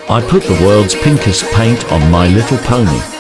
I put the world's pinkest paint on My Little Pony.